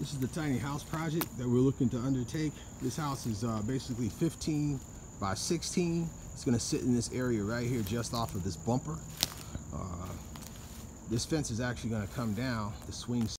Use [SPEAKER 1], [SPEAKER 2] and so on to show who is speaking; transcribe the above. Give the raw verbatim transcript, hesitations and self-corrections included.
[SPEAKER 1] This is the tiny house project that we're looking to undertake. This house is uh, basically fifteen by sixteen. It's going to sit in this area right here just off of this bumper. Uh, this fence is actually going to come down the swing